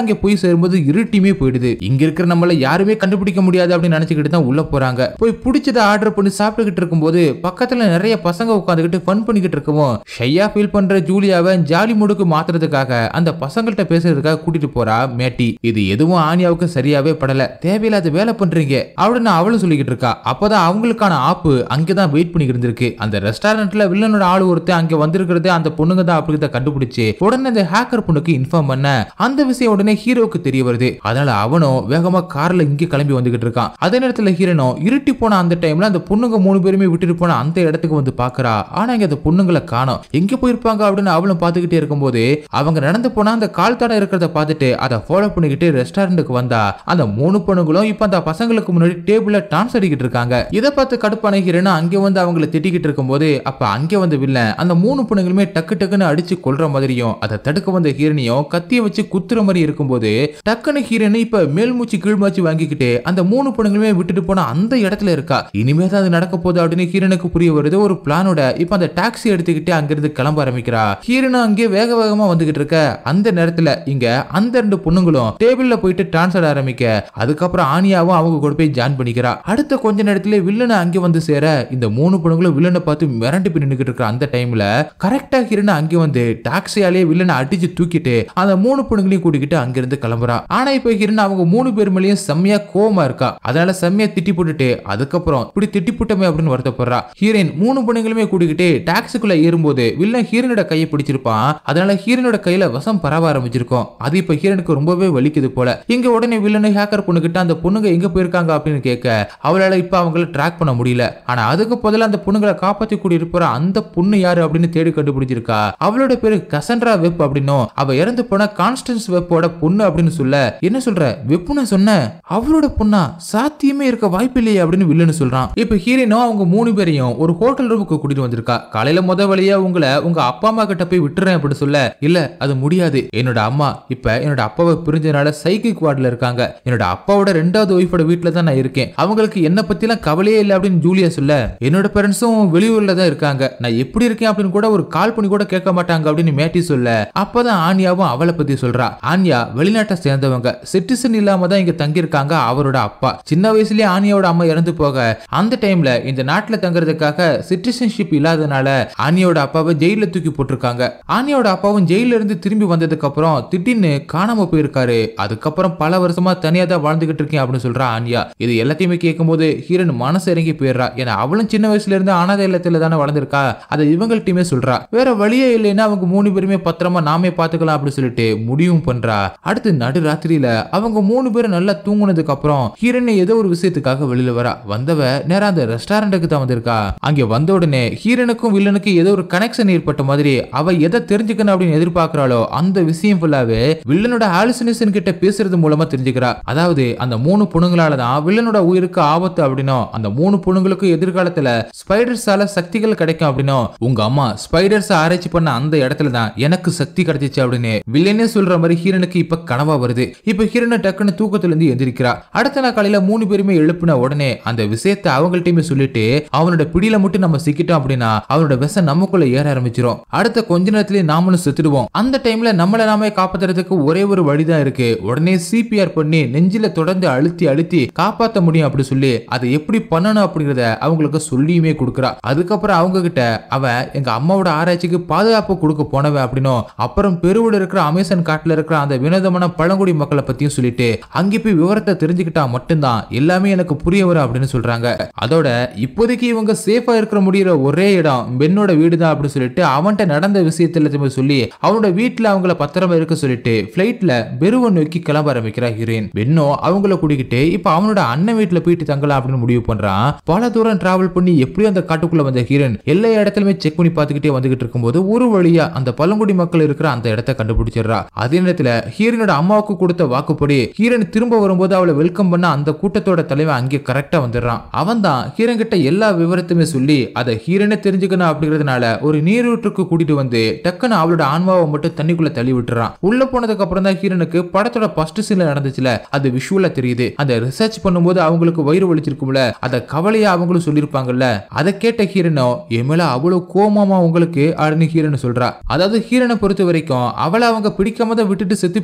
அங்க போய் சேரும்போது இருட்டியுமே போயிடுது. இங்க இருக்கிற நம்மள யாருமே கண்டுபிடிக்க முடியாது அப்படின்னு நினைச்சுக்கிட்டு தான் உள்ள போறாங்க. போய் பிடிச்சதை ஆர்டர் பண்ணி சாப்பிட்டுக்கிட்டு இருக்கும்போது பக்கத்துல நிறைய பசங்க உட்காந்துக்கிட்டு ஃபன் பண்ணிக்கிட்டு இருக்கவும் ஷையா ஃபீல் பண்ற ஜூலியாவை ஜாலி மூடுக்கு மாத்துறதுக்காக அந்த பசங்கள்ட்ட பேசுறதுக்காக கூட்டிட்டு போறா மேட்டி. இது எதுவும் ஆனியாவுக்கு சரியாவே படல. தேவையில்லாத வேலை பண்றீங்க அப்படின்னு அவளும் சொல்லிக்கிட்டு இருக்கா. அப்பதான் அவங்களுக்கான ஆப்பு அங்கதான் வெயிட் பண்ணிக்கிட்டு இருந்திருக்கு. அந்த ரெஸ்டாரண்ட்ல வில்லனோட ஆளு ஒருத்தர் அங்க வந்திருக்கிறது அந்த பொண்ணுங்க தான் அப்படிங்கறத கண்டுபிடிச்சு உடனே அந்த ஹேக்கர் பொண்ணுக்கு இன்ஃபார்ம் பண்ண அந்த விஷயம் உடனே ஹீரோக்கு தெரிய வருது. அதனால அவனும் வேகமா கார்ல இங்க கிளம்பி வந்துகிட்டு இருக்கான். அதே நேரத்துல ஹீரோனும் இருட்டி போன அந்த டைம்ல அந்த பொண்ணுங்க 3 பேருமே விட்டுட்டு போன அந்த இடத்துக்கு வந்து பாக்குறா. ஆனா இங்க அந்த பொண்ணுங்களை காணோம். எங்க போயிருப்பாங்க அப்படின்னு அவளும் பாத்துக்கிட்டே இருக்கும்போது அவங்க நடந்து போனா அந்த கால் தடம் இருக்கிறத பார்த்துட்டு அதை ஃபாலோ பண்ணிக்கிட்டு ரெஸ்டாரண்ட்டுக்கு வந்தா அந்த 3 பொண்ணுங்களும் இப்ப அந்த பசங்களுக்கு முன்னாடி டேபிள்ல டான்ஸ் அடிக்கிட்டு இருக்காங்க. இதை பார்த்து கடுப்பான ஹீரோனும் அங்க வந்து அவங்களை திட்டிக்கிட்டு இருக்கும்போது அப்ப அங்க வந்து வில்லன் அந்த 3 பொண்ணுங்களுமே டக்கு டக்குன்னு அடிச்சு கொல்ற மாதிரியும் அதை தடுக்க வந்த ஹீரோனையும் கத்திய வச்சு குத்துற மாதிரி இருக்கும்போது டக்குன்னு ஹீரோனு இப்ப மேல் மூச்சு கீழ் மூச்சு வாங்கிக்கிட்டு அந்த 3 பொண்ணுங்களுமே விட்டுட்டு போன அந்த இடத்துல இருக்கா. இனிமே தான் அது நடக்க போகுது அப்படின்னு ஹீரோனுக்கு புரிய வருது. ஒரு பிளானோட இப்ப அந்த டாக்ஸி எடுத்துக்கிட்டு அங்கிருந்து கிளம்ப ஆரம்பிக்கிறா. ஹீரோனும் அங்கே வேக வேகமா வந்துகிட்டு இருக்க அந்த நேரத்துல இங்க அந்த 2 பொண்ணுங்களும் டேபிள்ல போயிட்டு டான்ஸ் ஆட ஆரம்பிக்க அதுக்கப்புறம் ஆனியாவும் அவங்க கூட போய் ஜாயின் பண்ணிக்கிறா. அடுத்த கொஞ்ச நேரத்துல வில்லனை அங்கே வந்து சேர இந்த 3 பொண்ணுங்களும் வில்லனை பார்த்து மிரண்டு போய் நின்னுக்கிட்டு இருக்க அந்த டைம்ல கரெக்டா ஹீரோனு அங்கே வந்து டாக்ஸியாலே வில்லனை அடிச்சு தூக்கிட்டு அந்த 3 பொண்ணுங்களையும் கூட்டிக்கிட்டு அங்கிருந்து கிளம்புறா. ஆனா இப்ப ஹீரோனு அவங்க 3 பேர் மேலயும் செம்மையா கோவமா இருக்கா. அதனால செம்மையா திட்டி போட்டுட்டு அதுக்கப்புறம் இப்படி திட்டி போட்டமே அப்படின்னு வருத்தப்படுறா. ஹீரோயின் 3 பொண்ணுங்களுமே கூட்டிக்கிட்டு டாக்ஸிக்குள்ள ஏறும்போது வில்லன் ஹீரோனோட கையை பிடிச்சிருப்பான். அதனால ஹீரோனோட கையில வசம் பரவ ஆரம்பிச்சிருக்கும். அது இப்ப ஹீரோனுக்கு ரொம்பவே வலிக்குது போல. இங்க உடனே வில்லனை ஹேக்கர் பொண்ணுகிட்ட அந்த பொண்ணுங்க எங்க போயிருக்காங்க அப்படின்னு கேட்க அவளால இப்ப அவங்கள ட்ராக் பண்ண முடியல. ஆனா அதுக்கு பதிலா அந்த பொண்ணுங்களை காப்பாத்தி கூடி இருப்பற அந்த பொண்ணு யாரு அப்படின்னு தேடி கண்டுபிடிச்சிருக்கா. அவளோட பேரு கசன்ட்ரா வெப் அப்படின்னும் அவ இறந்து போன கான்ஸ்டன்ஸ் வெப்போட பொண்ணு அப்படின்னு சொல்ல என்ன சொல்ற வெப்புன்னு சொன்ன அவளோட பொண்ணா சாத்தியமே இருக்க வாய்ப்பு இல்லையே அப்படின்னு வில்லனு சொல்றான். இப்ப ஹீரோனும் அவங்க 3 பேரையும் ஒரு ஹோட்டல் ரூமுக்கு கூட்டிட்டு வந்திருக்கா. காலையில முத வழியா உங்களை உங்க அப்பா அம்மா கிட்ட போய் விட்டுறேன் அப்படின்னு சொல்ல இல்ல அது முடியாது. என்னோட அம்மா இப்ப என்னோட அப்பாவை பிரிஞ்சனால சைக்கிக் வார்டுல இருக்காங்க. என்னோட அப்பாவோட 2வது ஒய்ஃபோட வீட்டுல தான் நான் இருக்கேன். அவங்களுக்கு என்ன பத்தி எல்லாம் கவலையே இல்லை அப்படின்னு ஜூலியா சொல்ல என்னோட பேரண்ட்ஸும் வெளியூர்ல தான் இருக்காங்க. நான் எப்படி இருக்கேன் அப்படின்னு கூட ஒரு கால் பண்ணி கூட கேட்க மாட்டாங்க அப்படின்னு மேட்டி சொல்ல அப்பதான் ஆனியாவும் அவளை பத்தி சொல்றா. ஆனியா வெளிநாட்டை சேர்ந்தவங்க சிட்டிசன் இல்லாம தான் இங்க தங்கி இருக்காங்க. அவரோட அப்பா சின்ன வயசுலயே ஆனியாவோட அம்மா இறந்து போக அந்த டைம்ல இந்த நாட்டுல தங்குறதுக்காக சிட்டிசன்ஷிப் இல்லாதனால ஆனியோட அப்பாவை ஜெயில தூக்கி போட்டிருக்காங்க. ஆனியோட அப்பாவும் ஜெயில இருந்து திரும்பி வந்ததுக்கு அப்புறம் திடீர்னு காணாம போயிருக்காரு. அதுக்கப்புறம் பல வருஷமா தனியா தான் வாழ்ந்துகிட்டு இருக்கேன் அப்படின்னு சொல்றா ஆனியா. இது எல்லாத்தையுமே கேட்கும்போது ஹீரோன் மனசு இறங்கி போயிடுறா. ஏன்னா அவளும் சின்ன வயசுல இருந்து அனாதை இல்லத்துல தானே வளர்ந்துருக்கா. அதை இவங்கள்ட்டையுமே சொல்றா. வேற வழியே இல்லைன்னா அவங்க 3 பேருமே பத்திரமா நாமே பாத்துக்கலாம் அப்படின்னு சொல்லிட்டு முடிவும் பண்றா. அடுத்து நடு ராத்திரியில அவங்க 3 பேரும் நல்லா தூங்குனதுக்கு அப்புறம் ஹீரோன் ஏதோ ஒரு விஷயத்துக்காக வெளியில வரா. வந்தவ நேரா அந்த ரெஸ்டாரண்ட்டுக்கு தான் வந்திருக்கா. அங்க வந்த உடனே ஹீரோனுக்கும் வில்லனுக்கும் ஏதோ ஒரு கனெக்ஷன் ஏற்பட்ட மாதிரி அவ எதை தெரிஞ்சுக்கணும் அப்படின்னு எதிர்பார்க்கிறாளோ அந்த விஷயம் ஃபுல்லாவே வில்லனோட ஹாலுசினேஷன் கிட்ட பேசுறது மூலமா தெரிஞ்சுக்கிறா. அதாவது அந்த 3 பொண்ணுங்களால தான் வில்லனோட உயிருக்கு ஆபத்து அப்படின்னும் அந்த 3 பொண்ணுங்களுக்கு எதிர்காலத்துல ஸ்பைடர்ஸால சக்திகள் கிடைக்கும் அப்படின்னும் உங்க அம்மா ஸ்பைடர்ஸ் ஆராய்ச்சி பண்ண அந்த இடத்துல தான் எனக்கு சக்தி கிடைச்சிச்சு அப்படின்னு வில்லனே சொல்ற மாதிரி ஹீரோனுக்கு இப்ப கனவா வருது. இப்ப ஹீரோனை டக்குன்னு தூக்கத்துல இருந்து எந்திரிக்கிறா. அடுத்த நாள் காலையில 3 பேருமே எழுப்பின உடனே அந்த விஷயத்தை அவங்கள்ட்டையுமே சொல்லிட்டு அவனோட பிடியில மட்டும் நம்ம சிக்கிட்டோம் அப்படின்னா அவனோட விஷம் நமக்குள்ள ஏற ஆரம்பிச்சிரும். அடுத்த கொஞ்ச நேரத்திலேயே நாமளும் செத்துடுவோம். அந்த டைம்ல நம்மள நாமே காப்பாத்துறதுக்கு ஒரே ஒரு வழிதான் இருக்கு. உடனே சிபிஆர் பண்ணி நெஞ்சில தொடர்ந்து அழுத்தி அழுத்தி காப்பாத்த முடியும் அப்படி சொல்லி அதை எப்படி பண்ணணும் அப்படிங்கறத அவங்களுக்கு சொல்லியுமே கொடுக்கறா. அதுக்கப்புறம் அவங்க கிட்ட அவ எங்க அம்மாவோட ஆராய்ச்சிக்கு பாதுகாப்பு கொடுக்க போனவ அப்படின்னும் அப்புறம் பெருவுல இருக்கிற அமேசான் காட்டுல இருக்கிற அந்த வினோதமான பழங்குடி மக்களை பத்தியும் சொல்லிட்டு அங்கே போய் விவரத்தை தெரிஞ்சுக்கிட்டா மட்டும்தான் எல்லாமே எனக்கு புரிய வரும் அப்படின்னு சொல்றாங்க. அதோட இப்போதைக்கு இவங்க சேஃபா இருக்கிற முடியற ஒரே இடம் பென்னோட வீடு தான் அப்படின்னு சொல்லிட்டு அவன்கிட்ட நடந்த விஷயத்துல சொல்லி அவனோட வீட்டுல அவங்கள பத்திரமா இருக்க சொல்லிட்டு பிளைட்ல பெருவை நோக்கி கிளம்ப ஆரம்பிக்கிறா ஹீரோயின். பென்னோ அவங்கள கூட்டிக்கிட்டு இப்ப அவனோட அண்ணன் வீட்டுல போயிட்டு தங்கலாம் அப்படின்னு முடிவு பண்றான். பல தூரம் டிராவல் பண்ணி எப்படியும் அந்த காட்டுக்குள்ள வந்த ஹீரோயின் எல்லா இடத்துலயுமே செக் பண்ணி பார்த்துக்கிட்டே வந்துகிட்டு இருக்கும்போது ஒரு வழியா அந்த பழங்குடி மக்கள் இருக்கிற அந்த இடத்தை கண்டுபிடிச்சிடறா. அதே நேரத்துல ஹீரோனோட அம்மாவுக்கு கொடுத்த வாக்குப்படி ஹீரோயின் திரும்ப வரும்போது அவளை வெல்கம் பண்ண அந்த கூட்டத்தோட தலைவன் அங்கே கரெக்டா வந்துடுறான். அவன் தான் ஹீரோன் கிட்ட எல்லா விவரத்தையுமே சொல்லி அதை ஹீரோனே தெரிஞ்சுக்கணும் அப்படிங்கறதுனால ஒரு நீரூற்றுக்கு கூட்டிட்டு வந்து டக்குன்னு அவளோட ஆன்மாவை மட்டும் தண்ணிக்குள்ள தள்ளி விட்டுறான். உள்ள போனதுக்கு அப்புறம் தான் ஹீரோனுக்கு படத்தோட ஃபர்ஸ்ட் சீன்ல நடந்துச்சுல அது விஷுவலா தெரியுது. அந்த ரிசர்ச் பண்ணும்போது அவங்களுக்கு வயிறு வலிச்சிருக்கும்ல அத கவலையா அவங்களும் சொல்லிருப்பாங்கல்ல. அதை கேட்ட ஹீரோனோ என் மேல அவ்வளவு கோமாமா உங்களுக்கு அப்படின்னு ஹீரோன் சொல்றா. அதாவது ஹீரோனை பொறுத்த வரைக்கும் அவளை அவங்க பிடிக்காம தான் விட்டுட்டு செத்து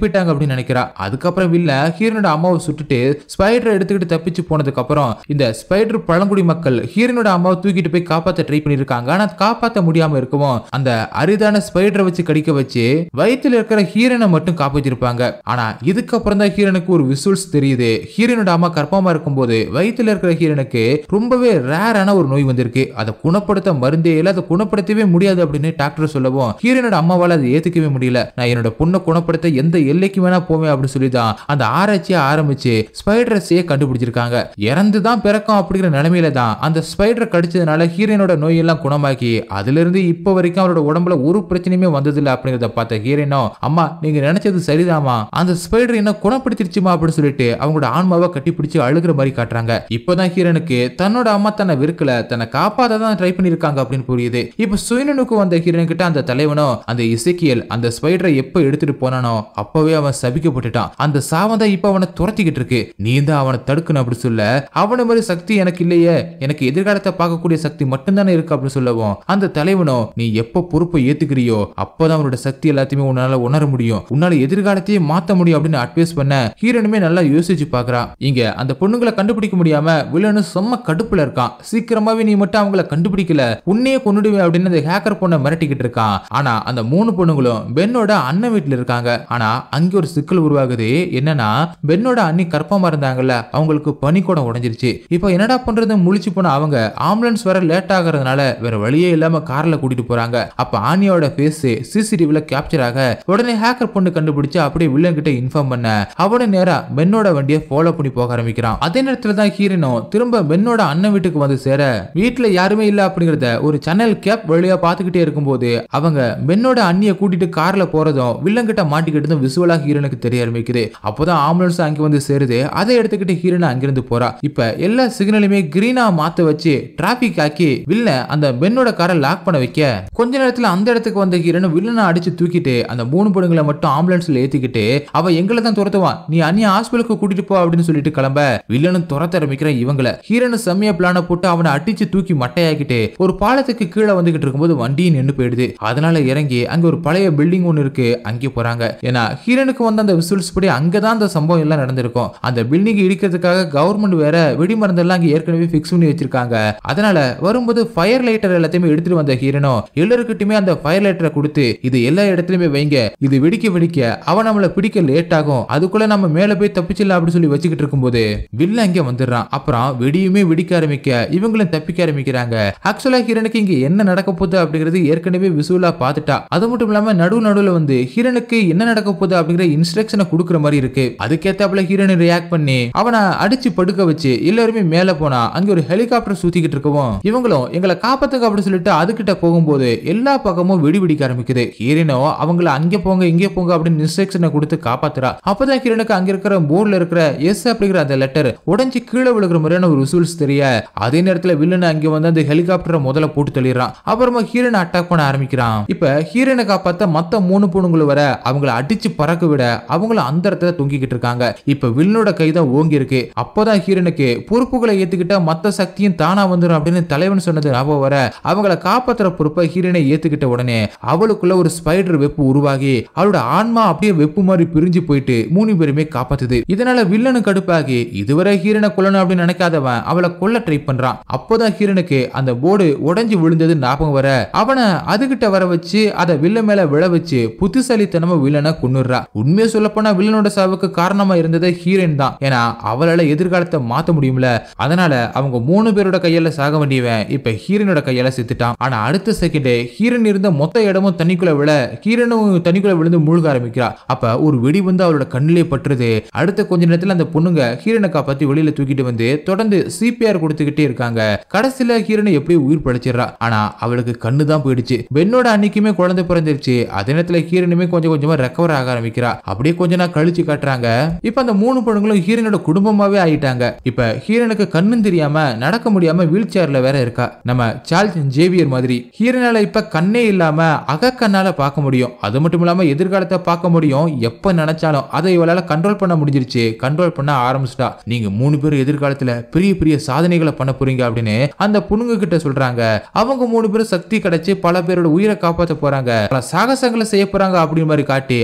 போயிட்டாங்க அப்படின்னு நினைக்கிறா. அதுக்கப்புறம் வில்ல ஹீரோனோட அம்மாவை சுட்டுட்டு ஸ்பைடரை எடுத்துக்கிட்டு தப்பிச்சு போனதுக்கு அப்புறம் இந்த ஸ்பைடர் பழங்குடி மக்கள் ஹீரோனோட அம்மாவை தூக்கிட்டு போய் காப்பாத்த ட்ரை பண்ணிருக்காங்க. ஆனா காப்பாத்த முடியாம இருக்கவும் அந்த அரிதான ஸ்பைடரை வச்சு கடிக்க வச்சு வயித்துல இருக்கிற ஹீரோனை மட்டும் காப்பாத்திருப்பாங்க. ஆனா இதுக்கப்புறம் தான் ஹீரோனுக்கு ஒரு விசுவல்ஸ் தெரியுது. ஹீரோனோட அம்மா கர்ப்பமா இருக்கும்போது வயித்துல இருக்கிற ஹீரோனுக்கு ரொம்பவே ரேரான ஒரு நோய் வந்திருக்கு. அதை குணப்படுத்த மருந்தே இல்ல, அதை குணப்படுத்தவே முடியாது அப்படின்னு டாக்டர் சொல்லவும் ஹீரோனோட அம்மாவால அதை ஏத்துக்கவே முடியல. நான் என்னோட பொண்ணை குணப்படுத்த எந்த எல்லைக்கு வேணா போவேன் அப்படின்னு சொல்லிதான் அந்த ஆராய்ச்சியை ஆரம்பிச்சு ஸ்பைடர்ஸையே கண்டுபிடிச்சிருக்காங்க. இறந்துதான் பிறக்கும் அப்படிங்கிற நிலைமையில தான் அந்த ஸ்பைடர் கடிச்சதுனால ஹீரோனோட நோயெல்லாம் குணமாக்கி அதுல இருந்து இப்ப வரைக்கும் அவரோட உடம்புல ஒரு பிரச்சனையுமே வந்ததில்லை அப்படிங்கறத பார்த்த ஹீரோனோ, அம்மா நீங்க நினைச்சது சரிதாமா, அந்த ஸ்பைடர் என்ன குணப்படுத்திருச்சுமா அப்படின்னு சொல்லிட்டு அவங்களோட ஆன்மாவை கட்டிப்பிடிச்சு அழுகிற மாதிரி காட்டுறாங்க. இப்பதான் ஹீரோனுக்கு தன்னோட அம்மா தன்னை விற்கல, தன்னை காப்பாத்த தான் ட்ரை பண்ணிருக்காங்க அப்படின்னு புரியுது. இப்ப சுயனுக்கு வந்த ஹீரோன் கிட்ட அந்த தலைவனோ அந்த இசைக்கியல் அந்த ஸ்பைடரை எப்ப எடுத்துட்டு போனானோ அப்பவே அவன் சபிக்கப்பட்டுட்டான். அந்த சாவம் தான் இப்ப அவனை துரத்திக்கிட்டு இருக்கு. நீ தான் அவனை தடுக்கணும் அப்படி சொல்ல, அவனை மாதிரி சக்தி எனக்கு இல்லையே, எனக்கு எதிர்காலத்தை பார்க்கக்கூடிய சக்தி மட்டும்தானே இருக்கு அப்படின்னு சொல்லவும் அந்த தலைவனோ, நீ எப்ப பொறுப்பை ஏத்துக்கிறியோ அப்பதான் அவனோட சக்தி எல்லாத்தையுமே உன்னால உணர முடியும், உன்னால எதிர்காலத்தையே மாத்த முடியும் அப்படின்னு அட்வைஸ் பண்ண ஹீரோனுமே நல்லா யோசிச்சு பாக்குறான். இங்க அந்த பொண்ணுங்களை கண்டுபிடிக்க முடியாம வில்லனு செம்ம கடுப்புல இருக்கான். சீக்கிரமாவே நீ மட்டும் அவங்கள கண்டுபிடிக்கல உன்னையே கொன்னுடுவேன் அப்படின்னு அந்த ஹேக்கர் பொண்ணை மிரட்டிக்கிட்டு இருக்கான். ஆனா அந்த 3 பொண்ணுங்களும் பென்னோட அண்ணன் வீட்டுல இருக்காங்க. ஆனா அங்க ஒரு சிக்கல் உருவாகுது. என்னன்னா பென்னோட அண்ணி கர்ப்பமா இருந்தாங்கல்ல, அவங்களுக்கு பனிக்கூடம் உடைஞ்சிருச்சு. இப்போ என்னடா பண்றது முழிச்சு போன அவங்க ஆம்புலன்ஸ் வர லேட் ஆகிறதுனால வேற வழியே இல்லாம கார்ல கூட்டிட்டு போறாங்க. அப்ப ஆனியோட ஃபேஸ் சிசிடிவில கேப்சர் ஆக உடனே ஹேக்கர் பொண்ணு கண்டுபிடிச்சு அப்படியே வில்லன் கிட்ட இன்ஃபார்ம் பண்ண அவனே நேரா பென்னோட வண்டியை ஃபாலோ பண்ணி போக ஆரம்பிக்கிறான். அதே நேரத்துல தான் ஹீரோனோ திரும்ப பென்னோட அண்ணன் வீட்டுக்கு வந்து சேர வீட்டுல யாருமே இல்ல அப்படிங்கறத ஒரு சேனல் கேப் வழியா பாத்துக்கிட்டே இருக்கும்போது அவங்க பென்னோட அண்ணிய கூட்டிட்டு கார்ல போறதும் வில்லன் கிட்ட மாட்டிக்கிட்டதும் விசுவலா ஹீரோனுக்கு தெரிய ஆரம்பிக்குது. அப்போதான் ஆம்புலன்ஸ் அங்க வந்து சேருது. அதை எடுத்துக்கிட்டு ஹீரோன் அங்கிருந்து போறா. இப்ப எல்லா சிக்னலுமே கிரீனா மாத்த வச்சு டிராபிக் ஆக்கி வில்ல அந்த பென்னோட காரை லாக் பண்ண வைக்க கொஞ்ச நேரத்துல அந்த இடத்துக்கு வந்த ஹீரோன் வில்லனை அடிச்சு தூக்கிட்டு அந்த 3 பொண்ணுங்களை மட்டும் ஆம்புலன்ஸ்ல ஏத்திக்கிட்டு அவ எங்களை தான் துரத்துவான், நீ அண்ணிய ஹாஸ்பிட்டலுக்கு கூட்டிட்டு போ அப்படின்னு சொல்லிட்டு கிளம்ப வில்லனும் துரத்த ஆரம்பிக்கிறான். இவங்களை ஹீரோன் செம்மையா பிளான போட்டு அவனை அடிச்சு தூக்கி மட்டையாக்கிட்டு ஒரு பாலத்துக்கு கீழே வந்துகிட்டு இருக்கும்போது வண்டியும் நின்று போயிடுது. அதனால இறங்கி அங்க ஒரு பழைய பில்டிங் ஒன்னு இருக்கு, அங்கே போறாங்க. ஏன்னா ஹீரோனுக்கு வந்த அந்த விசுவல்ஸ் படி அங்கதான் அந்த சம்பவம் எல்லாம் நடந்திருக்கும். அந்த பில்டிங் இடிக்கிறதுக்காக கவர்மெண்ட் வேற வெடிமருந்தெல்லாம் அங்க ஏற்கனவே பிக்ஸ் பண்ணி வச்சிருக்காங்க. அதனால வரும்போது ஃபயர் லைட்டர் எல்லாத்தையுமே எடுத்துட்டு வந்த ஹீரோனோ எல்லாருக்கிட்டுமே அந்த ஃபயர் லைட்டரை கொடுத்து இது எல்லா இடத்துலயுமே வைங்க, இது வெடிக்க வெடிக்க அவன் நம்மள பிடிக்க லேட் ஆகும், அதுக்குள்ள நம்ம மேல போய் தப்பிச்சிடலாம் அப்படின்னு சொல்லி வச்சுக்கிட்டு இருக்கும்போது வில்ல அங்க வந்துடுறான். அப்புறம் வெடியுமே வெடிக்க ஆரம்பிக்க இவங்களும் தப்பிக்க ஆரம்பிக்கிறாங்க. ஆக்சுவலா ஹீரோனுக்கு இங்க என்ன நடக்க போகுது அப்படிங்கிறது ஏற்கனவே விசுவலா பார்த்துட்டா. அது மட்டும் இல்லாம நடுவுல வந்து ஹீரோனுக்கு என்ன நடக்க போகுது அப்படிங்கிற இன்ஸ்ட்ரக்ஷனை கொடுக்குற மாதிரி இருக்கு. அதுக்கேத்தாப்புல ஹீரோன் ரியாக்ட் பண்ணி அவனை அடிச்சு படுக்க வச்சு எல்லாருமே மேல போனா அங்க ஒரு ஹெலிகாப்டர் சுத்திக்கிட்டு இருக்கவும் இவங்களும் எங்களை காப்பாத்துக்க அப்படின்னு சொல்லிட்டு அதுகிட்ட போகும்போது எல்லா பக்கமும் வெடி வெடிக்க ஆரம்பிக்குது. ஹீரோனோ அவங்கள அங்க போங்க இங்க போங்க அப்படின்னு இன்ஸ்ட்ரக்ஷனை கொடுத்து காப்பாத்துறா. அப்பதான் ஹீரோனுக்கு அங்க இருக்கிற போர்டுல இருக்கிற எஸ் அப்படிங்கிற அந்த லெட்டர் உடைஞ்சு கீழே விழுகிற மாதிரியான ஒரு விசுவல்ஸ் தெரிய அதே நேரத்துல வில்லன் அங்க வந்து அந்த ஹெலிகாப்டரை முதல்ல போட்டு தள்ளிடுறான். அப்புறமா ஹீரோனை அட்டாக் பண்ண ஆரம்பிக்கிறான். இப்ப ஹீரோனை காப்பாத்த மத்த 3 பொண்ணுங்களும் வர அவங்கள அடிச்சு பறக்க விட அவங்கள அந்த இடத்துல தொங்கிக்கிட்டு இருக்காங்க. இப்ப வில்லனோட கைதான் ஓங்கி இருக்கு. அப்பதான் ஹீரோனுக்கு பொறுப்புகளை ஏத்துக்கிட்ட மத்த சக்தியும் தானா வந்துடும் அப்படின்னு தலைவன் சொன்னது ஞாபகம் வர அவங்கள காப்பாத்துற பொறுப்பை ஹீரோனை ஏத்துக்கிட்ட உடனே அவளுக்குள்ள ஒரு ஸ்பைடர் வெப்பு உருவாகி அவளோட ஆன்மா அப்படியே வெப்பு மாதிரி பிரிஞ்சு போயிட்டு 3 பேருமே காப்பாத்துது. இதனால வில்லனு கடுப்பாகி இதுவரை ஹீரோனை கொல்லணும் அப்படின்னு நினைக்காதவன் அவளை கொல்ல ட்ரை பண்றான். அப்போதான் ஹீரோனுக்கு அந்த போர்டு உடைஞ்சு விழுந்தது ஞாபகம் வர அவனை அதுகிட்ட வர வச்சு அதை வில்ல மேல விழ வச்சு புத்திசாலித்தனமா வில்லனை கொன்னுடுறா. உண்மையை சொல்ல போனா வில்லனோட சாவுக்கு காரணமா இருந்தது ஹீரோயின் தான். ஏன்னா அவளால எதிர்காலத்தை மாத்த முடியும்ல. அதனால அவங்க 3 பேரோட கையால சாக வேண்டியவன் இப்ப ஹீரோனோட கையால செத்துட்டான். ஆனா அடுத்த செகண்ட் ஹீரோன் இருந்த மொத்த இடமும் தண்ணிக்குள்ள விழ ஹீரோனும் தண்ணிக்குள்ள விழுந்து மூழ்க ஆரம்பிக்கிறா. அப்ப ஒரு வெடி வந்து அவளோட கண்ணிலே பற்றுது. அடுத்த கொஞ்ச நேரத்துல அந்த பொண்ணுங்க ஹீரோனை காப்பாத்தி வெளியில தூக்கிட்டு வந்து தொடர்ந்து சிபிஆர் கொடுத்துக்கிட்டே இருக்காங்க. கடைசியில ஹீரோனை எப்படி உயிர் படைச்சிடறா. ஆனா அவளுக்கு கண்ணு தான் போயிடுச்சு. பென்னோட அன்னைக்குமே குழந்தை பிறந்துருச்சு. அதே நேரத்துல ஹீரோனுமே கொஞ்சம் கொஞ்சமா ரெக்கவர் ஆக ஆரம்பிக்கிறா. அப்படியே கொஞ்ச நாள் கழிச்சு காட்டுறாங்க. இப்ப அந்த 3 பொண்ணுங்களும் ஹீரோனோட குடும்பமாவே ஆயிட்டாங்க. இப்ப ஹீரோனுக்கு கண்ணும் தெரியாம நடக்க முடியாம வீல் சேர்ல வேற இருக்கா. நம்ம சார்ல்ஸ் ஜேவியர் மாதிரி ஹீரோனால இப்ப கண்ணே இல்லாம அகக்கண்ணால பார்க்க முடியும். அது மட்டும் இல்லாம எதிர்காலத்தை பார்க்க முடியும். எப்ப நினைச்சாலும் அதை இவளால கண்ட்ரோல் பண்ண முடிஞ்சிருச்சு. கண்ட்ரோல் பண்ண ஆரம்பிச்சிட்டா. நீங்க 3 பேரும் எதிர்காலத்துல பெரிய பெரிய சாதனைகளை பண்ண போறீங்க அப்படின்னு அந்த பொண்ணுங்க கிட்ட சொல்றாங்க. அவங்க 3 பேரும் சக்தி கிடைச்சு பல பேரோட உயிரை காப்பாற்ற போறாங்க, பல சாகசங்களை செய்ய போறாங்க அப்படின்னு மாதிரி காட்டி அடுத்த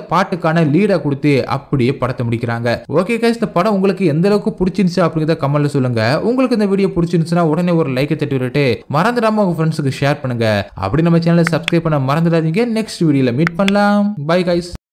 பாட்டுக்கான லீடா கொடுத்து அப்படியே படத்தை முடிக்கிறாங்க. ஓகே கைஸ், இந்த படம் உங்களுக்கு எந்த அளவுக்கு பிடிச்சிருந்துச்சு அப்படிங்கறத கமெண்ட்ல சொல்லுங்க. உங்களுக்கு இந்த வீடியோ பிடிச்சிருந்துச்சுன்னா உடனே ஒரு லைக் தட்டி விட்டுட்டு மறந்துடாம உங்க ஃப்ரெண்ட்ஸுக்கு ஷேர் பண்ணுங்க. அப்படி நம்ம சேனலை சப்ஸ்கிரைப் பண்ண மறந்துடாதீங்க. நெக்ஸ்ட் வீடியோல மீட் பண்ணலாம். Bye guys.